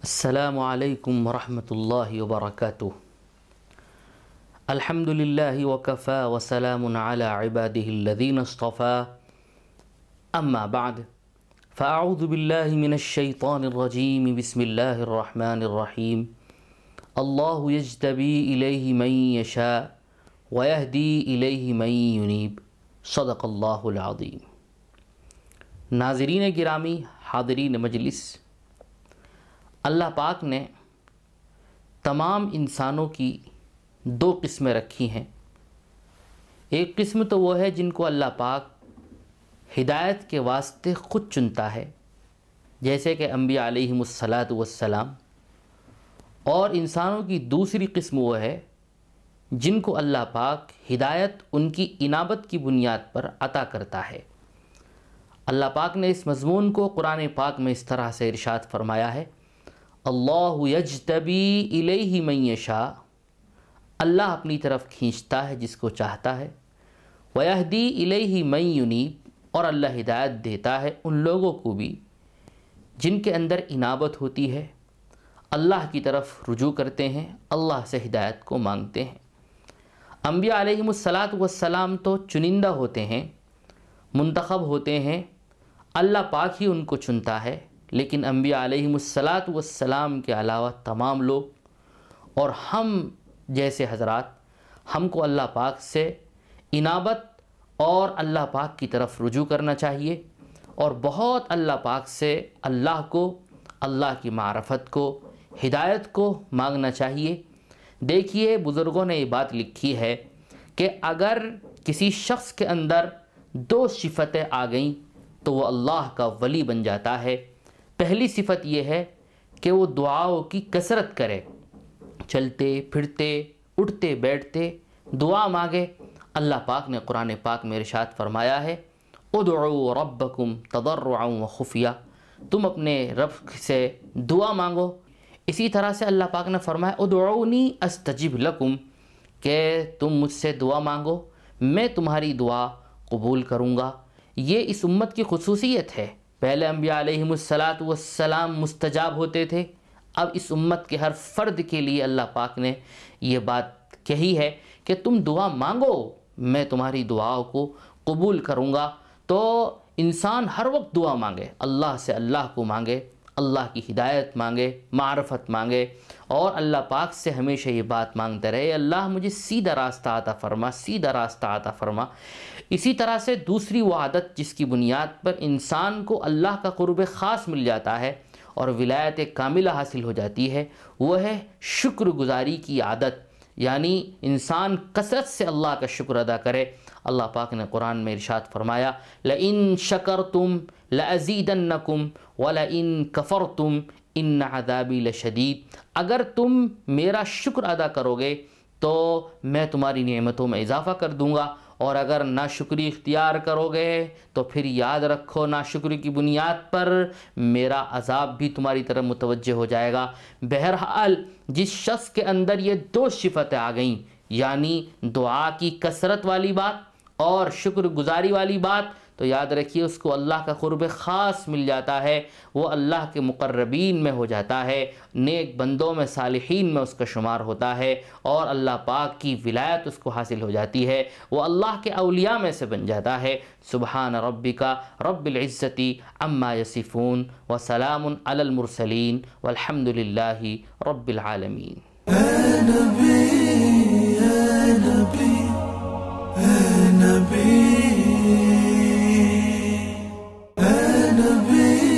السلام علیکم ورحمۃ اللہ وبرکاتہ۔ الحمد للہ وکفی وسلام علی عبادہ الذین اصطفی، اما بعد فاعوذ باللہ من الشیطان الرجیم، بسم اللہ الرحمن الرحیم۔ اللہ یجتبی الیہ من یشاء ویہدی الیہ من ینیب، صدق اللہ العظیم۔ ناظرین گرامی، حاضرین مجلس، اللہ پاک نے تمام انسانوں کی دو قسمیں رکھی ہیں۔ ایک قسم تو وہ ہے جن کو اللہ پاک ہدایت کے واسطے خود چنتا ہے، جیسے کہ انبیاء علیہم السلام، اور انسانوں کی دوسری قسم وہ ہے جن کو اللہ پاک ہدایت ان کی انابت کی بنیاد پر عطا کرتا ہے۔ اللہ پاک نے اس مضمون کو قرآن پاک میں اس طرح سے ارشاد فرمایا ہے، اللہ یجتبی الیہ من یشاء، اللہ اپنی طرف کھینچتا ہے جس کو چاہتا ہے، ویہدی الیہ من ینیب، اور اللہ ہدایت دیتا ہے ان لوگوں کو بھی جن کے اندر انابت ہوتی ہے، اللہ کی طرف رجوع کرتے ہیں، اللہ سے ہدایت کو مانگتے ہیں۔ انبیاء علیہم السلام تو چنندہ ہوتے ہیں، منتخب ہوتے ہیں، اللہ پاک ہی ان کو چنتا ہے، لیکن انبیاء علیہم السلام کے علاوہ تمام لوگ اور ہم جیسے حضرات، ہم کو اللہ پاک سے انابت اور اللہ پاک کی طرف رجوع کرنا چاہیے، اور بہت اللہ پاک سے اللہ کو، اللہ کی معرفت کو، ہدایت کو مانگنا چاہیے۔ دیکھیے، بزرگوں نے یہ بات لکھی ہے کہ اگر کسی شخص کے اندر دو صفتیں آ گئیں تو وہ اللہ کا ولی بن جاتا ہے۔ پہلی صفت یہ ہے کہ وہ دعاؤں کی کثرت کرے، چلتے پھرتے اٹھتے بیٹھتے دعا مانگے۔ اللہ پاک نے قرآن پاک میں ارشاد فرمایا ہے، ادعوا ربکم تضرعا وخفیہ، تم اپنے رب سے دعا مانگو۔ اسی طرح سے اللہ پاک نے فرمایا، ادعونی استجب لکم، کہ تم مجھ سے دعا مانگو، میں تمہاری دعا قبول کروں گا۔ یہ اس امت کی خصوصیت ہے۔ پہلے انبیاء علیہم السلام مستجاب ہوتے تھے، اب اس امت کے ہر فرد کے لیے اللہ پاک نے یہ بات کہی ہے کہ تم دعا مانگو، میں تمہاری دعاؤں کو قبول کروں گا۔ تو انسان ہر وقت دعا مانگے، اللہ سے اللہ کو مانگے، اللہ کی ہدایت مانگے، معرفت مانگے، اور اللہ پاک سے ہمیشہ یہ بات مانگتے رہے، اللہ مجھے سیدھا راستہ عطا فرما، سیدھا راستہ عطا فرما۔ اسی طرح سے دوسری وہ عادت جس کی بنیاد پر انسان کو اللہ کا قرب خاص مل جاتا ہے اور ولایت کاملہ حاصل ہو جاتی ہے، وہ ہے شکر گزاری کی عادت، یعنی انسان کثرت سے اللہ کا شکر ادا کرے۔ اللہ پاک نے قرآن میں ارشاد فرمایا، لَإِن شَكَرْتُمْ لَأَزِيدَنَّكُمْ وَلَإِن كَفَرْتُمْ إِنَّ عَذَابِي لَشَدِيدٌ، اگر تم میرا شکر ادا کرو گے تو میں تمہاری نعمتوں میں اضافہ کر دوں گا، اور اگر ناشکری اختیار کرو گے تو پھر یاد رکھو ناشکری کی بنیاد پر میرا عذاب بھی تمہاری طرف متوجہ ہو جائے گا۔ بہرحال جس شخص کے اندر یہ دو صفتیں آ گئیں، یعنی دعا کی کثرت والی بات اور شکر گزاری والی بات، تو یاد رکھیے اس کو اللہ کا قرب خاص مل جاتا ہے، وہ اللہ کے مقربین میں ہو جاتا ہے، نیک بندوں میں، صالحین میں اس کا شمار ہوتا ہے، اور اللہ پاک کی ولایت اس کو حاصل ہو جاتی ہے، وہ اللہ کے اولیاء میں سے بن جاتا ہے۔ سبحان ربک رب العزت عما یصفون وسلام علی المرسلین والحمد للہ رب العالمین۔ اے نبی، اے نبی، اے نبی، اے نبی۔